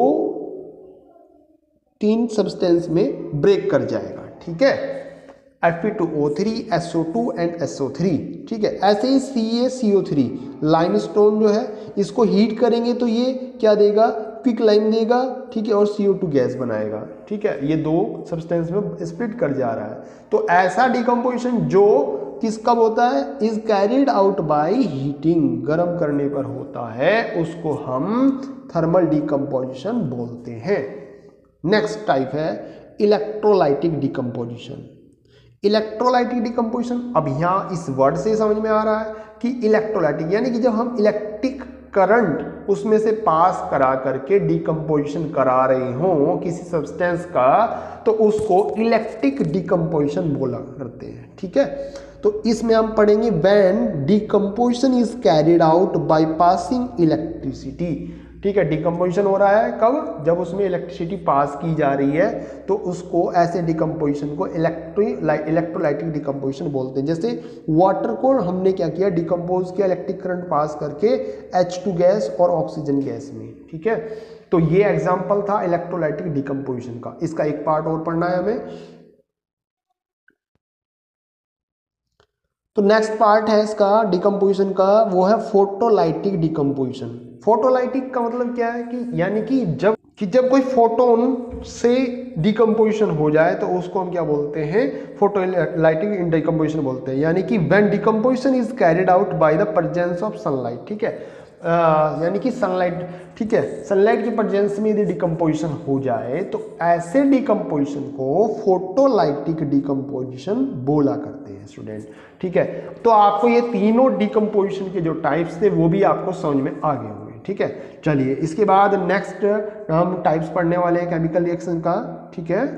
2-3 सब्सटेंस में ब्रेक कर जाएगा, ठीक है, Fe2O3 SO2 एंड SO3, ठीक है। ऐसे ही CaCO3 लाइमस्टोन जो है इसको हीट करेंगे तो ये क्या देगा, क्विक लाइम देगा, ठीक है, और CO2 गैस बनाएगा, ठीक है, ये 2 सब्सटेंस में स्प्लिट कर जा रहा है। तो ऐसा डिकम्पोजिशन जो किस कब होता है, is carried out by heating, गर्म करने पर होता है, उसको हम थर्मल डिकम्पोजिशन बोलते हैं। नेक्स्ट टाइप है इलेक्ट्रोलाइटिक डिकम्पोजिशन। इलेक्ट्रोलाइटिक डिकम्पोजिशन, अब यहाँ इस वर्ड से समझ में आ रहा है कि इलेक्ट्रोलाइटिक यानी कि जब हम इलेक्ट्रिक करंट उसमें से पास करा करके डिकम्पोजिशन करा रहे हो किसी सब्सटेंस का, तो उसको इलेक्ट्रिक डिकम्पोजिशन बोला करते हैं, ठीक है। तो इसमें हम पढ़ेंगे when decomposition is carried out by passing electricity, ठीक है। डिकम्पोजिशन हो रहा है कब, जब उसमें इलेक्ट्रिसिटी पास की जा रही है, तो उसको ऐसे डिकम्पोजिशन को इलेक्ट्रोलाइटिक डिकम्पोजिशन बोलते हैं। जैसे वाटर को हमने क्या किया, डिकम्पोज किया इलेक्ट्रिक करंट पास करके H2 गैस और ऑक्सीजन गैस में, ठीक है। तो ये एग्जांपल था इलेक्ट्रोलाइटिक डिकम्पोजिशन का। इसका एक पार्ट और पढ़ना है हमें। तो नेक्स्ट पार्ट है इसका डिकम्पोजिशन का, वो है फोटोलाइटिक डिकम्पोजिशन। फोटोलाइटिक का मतलब क्या है कि यानी कि जब कोई फोटोन से डिकम्पोजिशन हो जाए तो उसको हम क्या बोलते हैं, फोटोलाइटिक डिकम्पोजिशन बोलते हैं। यानी कि when decomposition is carried out by the presence of sunlight, ठीक है, यानी कि सनलाइट, ठीक है, सनलाइट की प्रेजेंस में यदि डिकम्पोजिशन हो जाए तो ऐसे डिकम्पोजिशन को फोटोलाइटिक डिकम्पोजिशन बोला करते हैं स्टूडेंट, ठीक है। तो आपको ये तीनों डिकम्पोजिशन के जो टाइप्स थे वो भी आपको समझ में आ गए होंगे, ठीक है। चलिए इसके बाद नेक्स्ट हम टाइप्स पढ़ने वाले हैं केमिकल रिएक्शन का, ठीक है।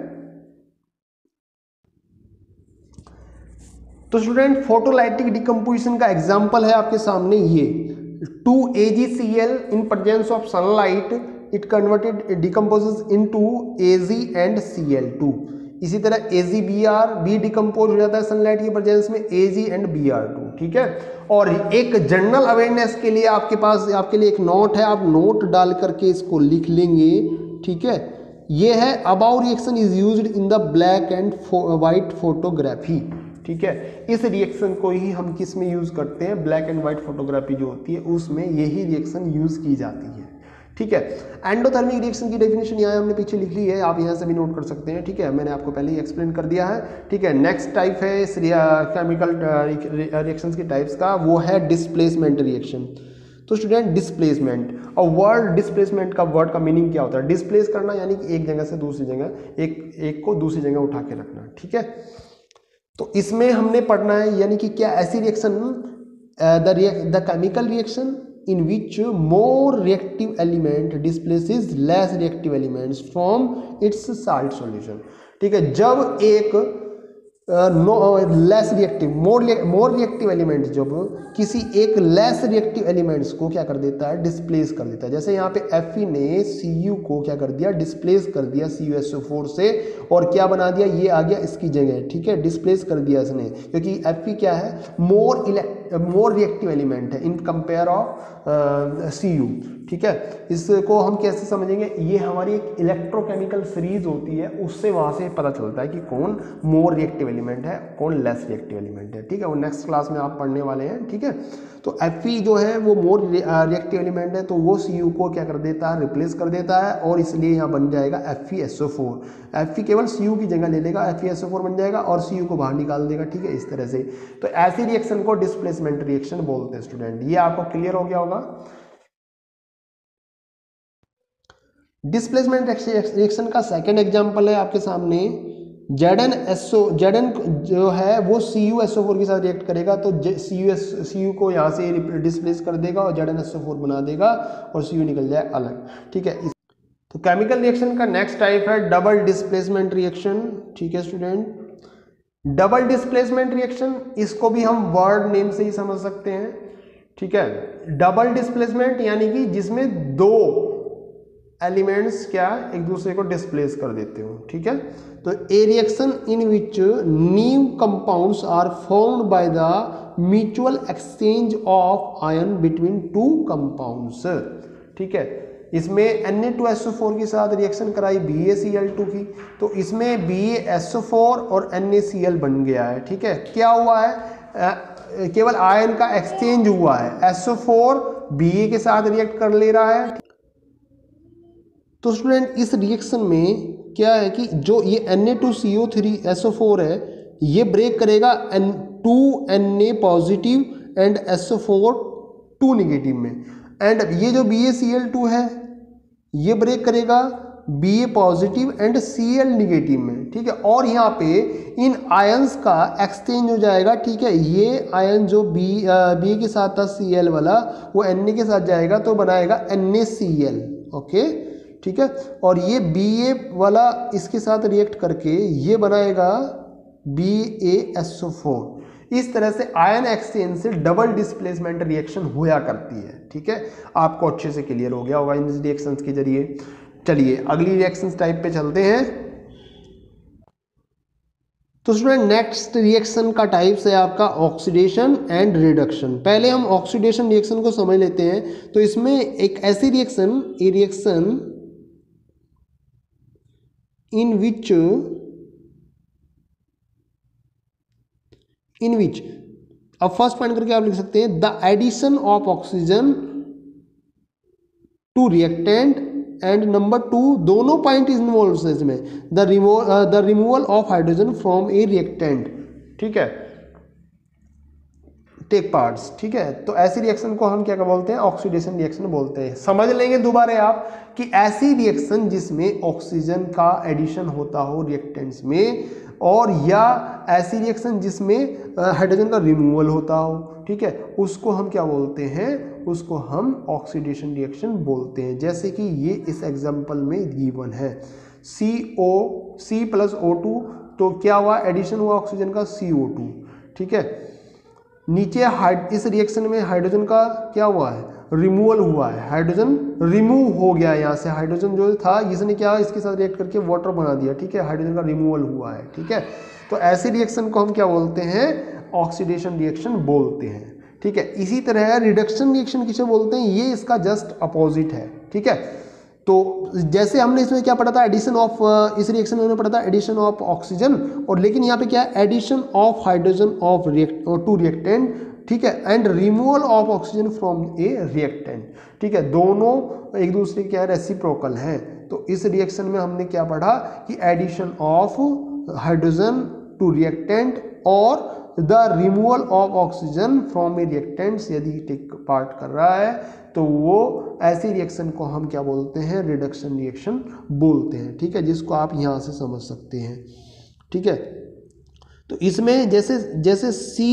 तो स्टूडेंट फोटोलाइटिक डिकम्पोजिशन का एग्जांपल है आपके सामने ये 2AgCl in presence of sunlight it converted, it decomposes into Ag and Cl2। इसी तरह AgBr भी डिकम्पोज हो जाता है सनलाइट की प्रेजेंस में, Ag एंड Br2, ठीक है। और एक जनरल अवेयरनेस के लिए आपके पास आपके लिए एक नोट है, आप नोट डाल करके इसको लिख लेंगे, ठीक है। ये है above reaction is used in the black and white photography, ठीक है। इस रिएक्शन को ही हम किस में यूज करते हैं, ब्लैक एंड व्हाइट फोटोग्राफी जो होती है उसमें यही रिएक्शन यूज की जाती है, ठीक है। एंडोथर्मिक रिएक्शन की डेफिनेशन यहाँ हमने पीछे लिख ली है, आप यहाँ से भी नोट कर सकते हैं, ठीक है। मैंने आपको पहले ही एक्सप्लेन कर दिया है, ठीक है। नेक्स्ट टाइप है इस केमिकल रिएक्शंस की टाइप्स का, वो है डिस्प्लेसमेंट रिएक्शन। तो स्टूडेंट डिस्प्लेसमेंट, और वर्ड डिस्प्लेसमेंट का वर्ड का मीनिंग क्या होता है, डिस्प्लेस करना यानी कि एक जगह से दूसरी जगह एक को दूसरी जगह उठा के रखना, ठीक है। तो इसमें हमने पढ़ना है यानी कि क्या ऐसी reaction the chemical reaction in which more reactive element displaces less reactive elements from its salt solution, ठीक है। जब एक less reactive more reactive elements जब किसी एक लेस रिएक्टिव एलिमेंट्स को क्या कर देता है, डिस्प्लेस कर देता है। जैसे यहाँ पे Fe ने Cu को क्या कर दिया, डिस्प्लेस कर दिया CuSO4 से, और क्या बना दिया, ये आ गया इसकी जगह, ठीक है। डिस्प्लेस कर दिया इसने, क्योंकि Fe क्या है, मोर रिएक्टिव एलिमेंट है इन कंपेयर ऑफ Cu, ठीक है। इसको हम कैसे समझेंगे, ये हमारी एक इलेक्ट्रोकेमिकल सीरीज होती है, उससे वहां से पता चलता है कि कौन मोर रिएक्टिव एलिमेंट है, कौन लेस रिएक्टिव एलिमेंट है, ठीक है। वो नेक्स्ट क्लास में आप पढ़ने वाले हैं, ठीक है। तो Fe जो है वो मोर रिएक्टिव एलिमेंट है, तो वो Cu को क्या कर देता है, रिप्लेस कर देता है, और इसलिए यहाँ बन जाएगा FeSO4। Fe केवल Cu की जगह ले लेगा, FeSO4 बन जाएगा और Cu को बाहर निकाल देगा, ठीक है, इस तरह से। तो ऐसी रिएक्शन को डिस्प्लेसमेंट रिएक्शन बोलते हैं स्टूडेंट। ये आपको क्लियर हो गया होगा। डिस्प्लेसमेंट रिएक्शन का सेकंड एग्जांपल है आपके सामने, Zn जो है वो CuSO4 के साथ रिएक्ट करेगा, तो Cu को यहाँ से डिस्प्लेस कर देगा और ZnSO4 बना देगा और Cu निकल जाए अलग, ठीक है। तो केमिकल रिएक्शन का नेक्स्ट टाइप है डबल डिस्प्लेसमेंट रिएक्शन, ठीक है स्टूडेंट। डबल डिस्प्लेसमेंट रिएक्शन, इसको भी हम वर्ड नेम से ही समझ सकते हैं, ठीक है। डबल डिस्प्लेसमेंट यानी कि जिसमें दो एलिमेंट्स क्या एक दूसरे को डिस्प्लेस कर देते हो, ठीक है। तो a reaction in which new compounds are formed by the mutual exchange of ion between two compounds, ठीक है। इसमें Na2SO4 के साथ रिएक्शन कराई BaCl2 की, तो इसमें BaSO4 और NaCl बन गया है, ठीक है। क्या हुआ है, केवल आयन का एक्सचेंज हुआ है, SO4 Ba के साथ रिएक्ट कर ले रहा है। तो स्टूडेंट इस रिएक्शन में क्या है कि जो ये Na2CO3SO4 है, ये ब्रेक करेगा 2Na positive and SO4 2 negative में, एंड ये जो BaCl2 है ये ब्रेक करेगा Ba positive and Cl negative में, ठीक है। और यहाँ पे इन आयंस का एक्सचेंज हो जाएगा, ठीक है। ये आयन जो Ba के साथ था Cl वाला, वो Na के साथ जाएगा तो बनाएगा NaCl, ओके, ठीक है। और ये Ba वाला इसके साथ रिएक्ट करके ये बनाएगा BaSO4। इस तरह से आयन एक्सचेंज से डबल डिस्प्लेसमेंट रिएक्शन होया करती है, ठीक है। आपको अच्छे से क्लियर हो गया होगा इन रिएक्शंस के जरिए। चलिए अगली रिएक्शंस टाइप पे चलते हैं। तो स्टूडेंट नेक्स्ट रिएक्शन का टाइप्स है आपका ऑक्सीडेशन एंड रिडक्शन। पहले हम ऑक्सीडेशन रिएक्शन को समझ लेते हैं। तो इसमें एक ऐसी रिएक्शन in which अब फर्स्ट पॉइंट करके आप लिख सकते हैं the addition of oxygen to reactant, and number 2 दोनों पॉइंट इन्वॉल्व है इसमें, the removal of hydrogen from a reactant, ठीक है, टेक पार्ट्स, ठीक है। तो ऐसी रिएक्शन को हम क्या बोलते हैं, ऑक्सीडेशन रिएक्शन बोलते हैं। समझ लेंगे दोबारा आप कि ऐसी रिएक्शन जिसमें ऑक्सीजन का एडिशन होता हो रिएक्टेंट्स में, और या ऐसी रिएक्शन जिसमें हाइड्रोजन का रिमूवल होता हो, ठीक है, उसको हम क्या बोलते हैं, उसको हम ऑक्सीडेशन रिएक्शन बोलते हैं। जैसे कि ये इस एग्जांपल में गिवन है C+O2, तो क्या हुआ, एडिशन हुआ ऑक्सीजन का CO2, ठीक है। नीचे इस रिएक्शन में हाइड्रोजन का क्या हुआ है, रिमूवल हुआ है, हाइड्रोजन रिमूव हो गया है यहाँ से, हाइड्रोजन जो था इसने क्या इसके साथ रिएक्ट करके वाटर बना दिया, ठीक है, हाइड्रोजन का रिमूवल हुआ है, ठीक है। तो ऐसे रिएक्शन को हम क्या बोलते हैं, ऑक्सीडेशन रिएक्शन बोलते हैं, ठीक है। इसी तरह रिडक्शन रिएक्शन किसे बोलते हैं, ये इसका जस्ट अपोजिट है, ठीक है। तो जैसे हमने इसमें क्या पढ़ा था, एडिशन ऑफ, इस रिएक्शन में हमने पढ़ा था एडिशन ऑफ ऑक्सीजन, और लेकिन यहाँ पे क्या है, addition of hydrogen of to reactant, ठीक है, and removal of oxygen from a reactant, ठीक है। दोनों एक दूसरे क्या है, रेसिप्रोकल हैं। तो इस रिएक्शन में हमने क्या पढ़ा कि addition of hydrogen to reactant और the removal of oxygen from a reactants, यदि टेक पार्ट कर रहा है तो वो ऐसी रिएक्शन को हम क्या बोलते हैं, रिडक्शन रिएक्शन बोलते हैं, ठीक है, जिसको आप यहाँ से समझ सकते हैं, ठीक है। तो इसमें जैसे जैसे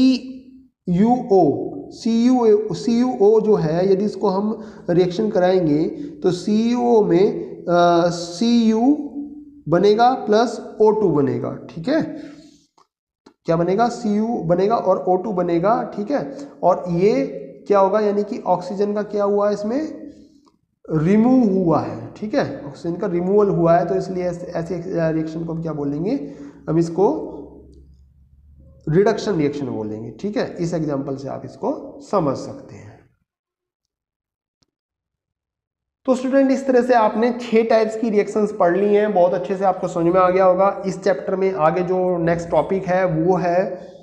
CuO जो है, यदि इसको हम रिएक्शन कराएंगे तो CuO में Cu बनेगा प्लस O2 बनेगा, ठीक है, क्या बनेगा, Cu बनेगा और O2 बनेगा, ठीक है। और ये क्या होगा, यानी कि ऑक्सीजन का क्या हुआ है, इसमें रिमूव हुआ है, ठीक है, ऑक्सीजन का रिमूवल हुआ है, तो इसलिए ऐसे रिएक्शन को हम क्या बोलेंगे, हम इसको रिडक्शन रिएक्शन बोलेंगे, ठीक है। इस एग्जांपल से आप इसको समझ सकते हैं। तो स्टूडेंट इस तरह से आपने 6 टाइप्स की रिएक्शंस पढ़ ली हैं, बहुत अच्छे से आपको समझ में आ गया होगा। इस चैप्टर में आगे जो नेक्स्ट टॉपिक है वो है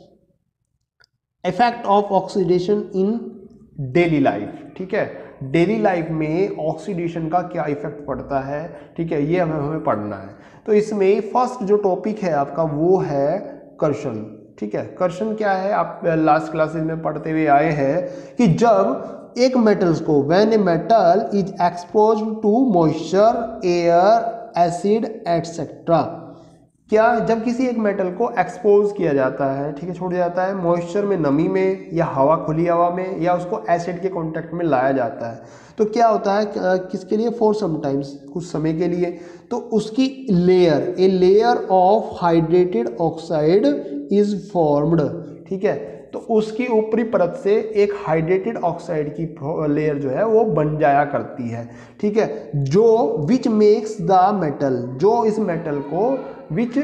effect of oxidation in daily life, ठीक है, डेली लाइफ में ऑक्सीडेशन का क्या इफेक्ट पड़ता है, ठीक है, ये हमें पढ़ना है। तो इसमें फर्स्ट जो टॉपिक है आपका वो है कर्षण, ठीक है। कर्षण क्या है, आप लास्ट क्लासेस में पढ़ते हुए आए हैं कि जब एक मेटल्स को, when a metal is exposed to moisture, air, acid etcetera, क्या जब किसी एक मेटल को एक्सपोज किया जाता है, ठीक है, छोड़ दिया जाता है मॉइस्चर में, नमी में, या हवा, खुली हवा में, या उसको एसिड के कांटेक्ट में लाया जाता है, तो क्या होता है, किसके लिए, फॉर समटाइम्स, कुछ समय के लिए, तो उसकी layer, a layer of hydrated oxide is formed, ठीक है। तो उसकी ऊपरी परत से एक हाइड्रेटेड ऑक्साइड की लेयर जो है वो बन जाया करती है, ठीक है, जो विच मेक्स द मेटल, जो इस मेटल को, विच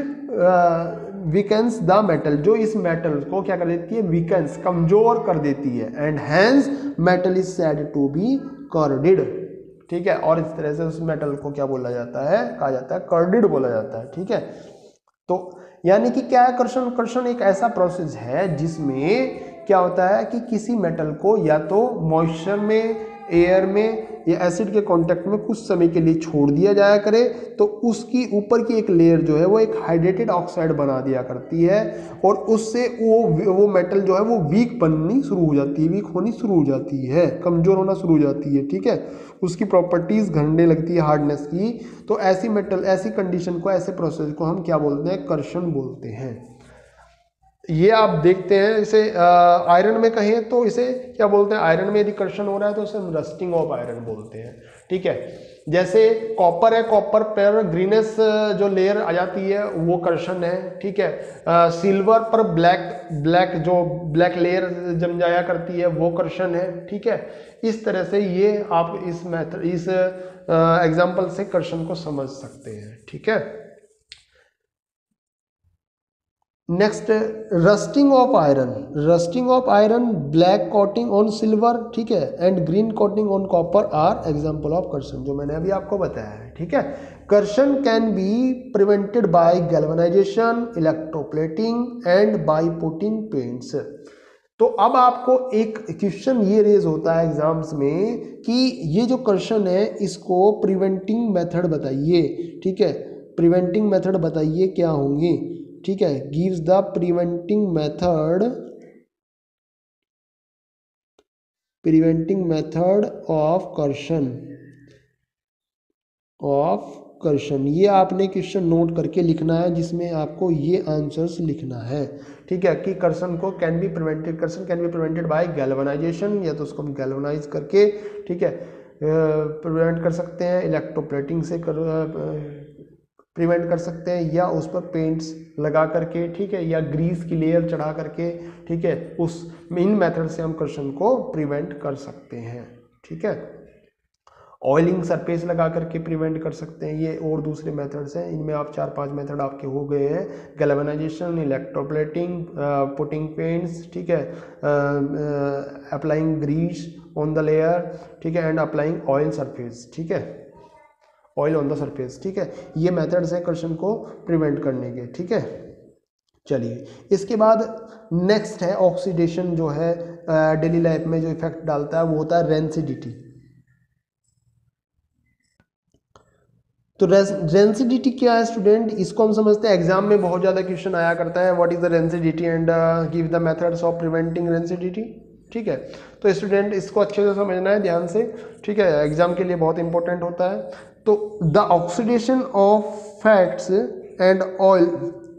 वीकेंस द मेटल, जो इस मेटल को क्या कर देती है, वीकेंस, कमजोर कर देती है, and hence metal is said to be corroded, ठीक है। और इस तरह से उस मेटल को क्या बोला जाता है, कहा जाता है कर्डिड बोला जाता है, ठीक है। तो यानी कि क्या है कर्षण, कर्षण एक ऐसा प्रोसेस है जिसमें क्या होता है कि किसी मेटल को या तो मॉइस्चर में, एयर में, या एसिड के कांटेक्ट में कुछ समय के लिए छोड़ दिया जाया करे, तो उसकी ऊपर की एक लेयर जो है वो एक हाइड्रेटेड ऑक्साइड बना दिया करती है, और उससे वो मेटल जो है वो वीक बननी शुरू हो जाती है, वीक होनी शुरू हो जाती है, कमजोर होना शुरू हो जाती है, ठीक है, उसकी प्रॉपर्टीज घटने लगती है हार्डनेस की। तो ऐसी मेटल, ऐसी कंडीशन को, ऐसे प्रोसेस को हम क्या बोलते हैं, कर्षण बोलते हैं। ये आप देखते हैं, इसे आयरन में कहें तो इसे क्या बोलते हैं, आयरन में यदि कर्षण हो रहा है तो इसे हम रस्टिंग ऑफ आयरन बोलते हैं, ठीक है। जैसे कॉपर है, कॉपर पर ग्रीनेस जो लेयर आ जाती है वो कर्षण है, ठीक है। सिल्वर पर ब्लैक जो ब्लैक लेयर जम जाया करती है वो कर्षण है, ठीक है। इस तरह से ये आप इस मेथड, इस एग्जाम्पल से कर्षण को समझ सकते हैं, ठीक है। Next, rusting of iron, rusting of iron, black coating on silver, ठीक है, and green coating on copper are example of corrosion, जो मैंने अभी आपको बताया है, ठीक है। Corrosion can be prevented by galvanisation, electroplating and by putting paints. तो अब आपको एक क्वेश्चन ये रेज होता है एग्जाम्स में कि ये जो कर्षण है इसको प्रिवेंटिंग मेथड बताइए, ठीक है, प्रिवेंटिंग मेथड बताइए क्या होंगे, ठीक है, gives the preventing method of corrosion, ये आपने क्वेश्चन नोट करके लिखना है, जिसमें आपको ये आंसर्स लिखना है, ठीक है, कि कर्षण को can be prevented by galvanisation, या तो उसको हम गैल्वेनाइज करके, ठीक है, प्रिवेंट कर सकते हैं, इलेक्ट्रोप्लेटिंग से प्रिवेंट कर सकते हैं, या उस पर पेंट्स लगा करके, ठीक है, या ग्रीस की लेयर चढ़ा करके, ठीक है, उस इन मेथड से हम क्वेश्चन को प्रिवेंट कर सकते हैं, ठीक है। ऑयलिंग सरफेस लगा करके प्रिवेंट कर सकते हैं, ये और दूसरे मेथड्स हैं। इनमें आप 4-5 मेथड आपके हो गए हैं, गैल्वेनाइजेशन, इलेक्ट्रोप्लेटिंग, पुटिंग पेंट्स, ठीक है, applying grease on the layer, ठीक है, एंड अप्लाइंग ऑयल सरफेस, ठीक है, ऑयल ऑन द सरफेस, ठीक है। ये मेथड्स हैं क्वेश्चन को प्रिवेंट करने के, ठीक है। चलिए, इसके बाद नेक्स्ट है ऑक्सीडेशन, जो है डेली लाइफ में जो इफेक्ट डालता है वो होता है रेंसिडिटी। तो रेंसिडिटी क्या है स्टूडेंट, इसको हम समझते हैं, एग्जाम में बहुत ज़्यादा क्वेश्चन आया करता है, what is the rancidity and give the methods of preventing rancidity, ठीक है। तो स्टूडेंट इसको अच्छे से समझना है ध्यान से, ठीक है, एग्जाम के लिए बहुत इंपॉर्टेंट होता है। तो the oxidation of fats and oil,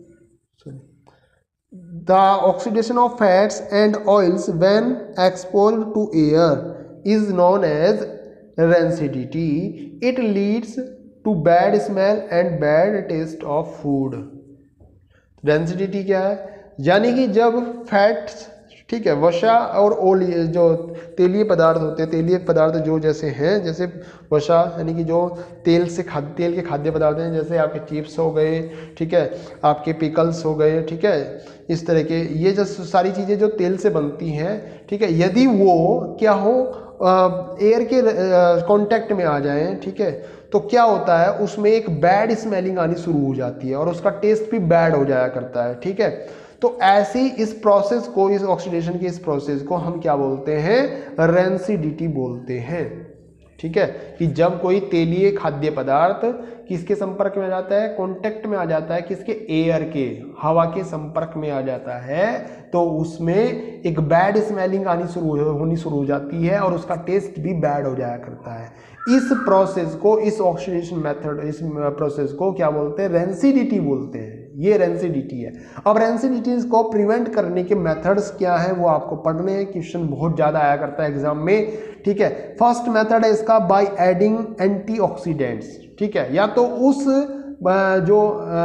the oxidation of fats and oils when exposed to air is known as rancidity. It leads to bad smell and bad taste of food. rancidity क्या है, यानी कि जब fats, ठीक है, वसा और ओल, जो तेलीय पदार्थ होते हैं, तेलीय पदार्थ जो जैसे हैं, जैसे वसा यानी कि जो तेल के खाद्य पदार्थ हैं, जैसे आपके चिप्स हो गए, ठीक है, आपके पिकल्स हो गए, ठीक है, इस तरह के ये जो सारी चीज़ें जो तेल से बनती हैं, ठीक है, यदि वो क्या हो एयर के कांटेक्ट में आ जाएं, ठीक है, तो क्या होता है उसमें एक बैड स्मेलिंग आनी शुरू हो जाती है और उसका टेस्ट भी बैड हो जाया करता है, ठीक है। तो ऐसी इस प्रोसेस को, इस ऑक्सीडेशन की इस प्रोसेस को हम क्या बोलते हैं, रेंसिडिटी बोलते हैं, ठीक है। कि जब कोई तेलीय खाद्य पदार्थ किसके संपर्क में आ जाता है, कांटेक्ट में आ जाता है, किसके, एयर के, हवा के संपर्क में आ जाता है, तो उसमें एक बैड स्मेलिंग होनी शुरू हो जाती है और उसका टेस्ट भी बैड हो जाया करता है। इस प्रोसेस को, इस ऑक्सीडेशन मेथड, इस प्रोसेस को क्या बोलते हैं, रेंसिडिटी बोलते हैं। ये रेंसिडिटी है। अब रेंसिडिटीज को प्रिवेंट करने के मेथड्स क्या है वो आपको पढ़ने हैं, क्वेश्चन बहुत ज्यादा आया करता है एग्जाम में, ठीक है। फर्स्ट मेथड है इसका बाय एडिंग एंटीऑक्सीडेंट्स, ठीक है, या तो उस जो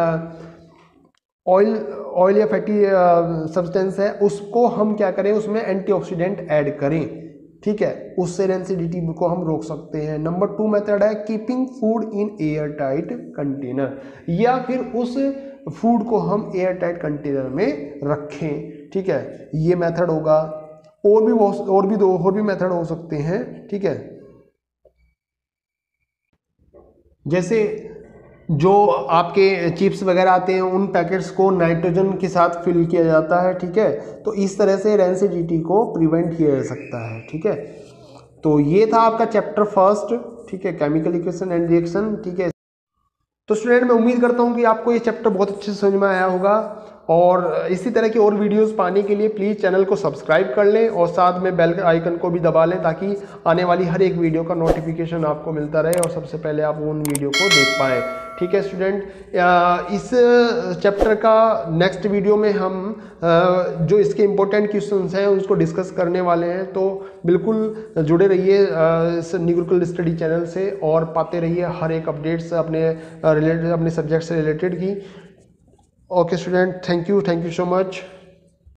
ऑयल या फैटी सब्सटेंस है उसको हम क्या करें, उसमें एंटीऑक्सीडेंट ऐड करें, ठीक है, उससे रेंसिडिटी को हम रोक सकते हैं। नंबर 2 मेथड है keeping food in air tight container, या फिर उस फूड को हम एयर टाइट कंटेनर में रखें, ठीक है, ये मेथड होगा। और भी मेथड हो सकते हैं, ठीक है, जैसे जो आपके चिप्स वगैरह आते हैं उन पैकेट्स को नाइट्रोजन के साथ फिल किया जाता है, ठीक है, तो इस तरह से रेंसिडिटी को प्रिवेंट किया जा सकता है, ठीक है। तो ये था आपका चैप्टर फर्स्ट, ठीक है, केमिकल इक्वेशन एंड रिएक्शन, ठीक है। तो स्टूडेंट मैं उम्मीद करता हूँ कि आपको ये चैप्टर बहुत अच्छे से समझ में आया होगा, और इसी तरह की और वीडियोस पाने के लिए प्लीज़ चैनल को सब्सक्राइब कर लें और साथ में बेल आइकन को भी दबा लें, ताकि आने वाली हर एक वीडियो का नोटिफिकेशन आपको मिलता रहे और सबसे पहले आप उन वीडियो को देख पाएँ, ठीक है स्टूडेंट। इस चैप्टर का नेक्स्ट वीडियो में हम जो इसके इम्पोर्टेंट क्वेश्चंस हैं उसको डिस्कस करने वाले हैं, तो बिल्कुल जुड़े रहिए इस न्यू गुरुकुल स्टडी चैनल से और पाते रहिए हर एक अपडेट्स अपने सब्जेक्ट से रिलेटेड की। Okay student, thank you so much.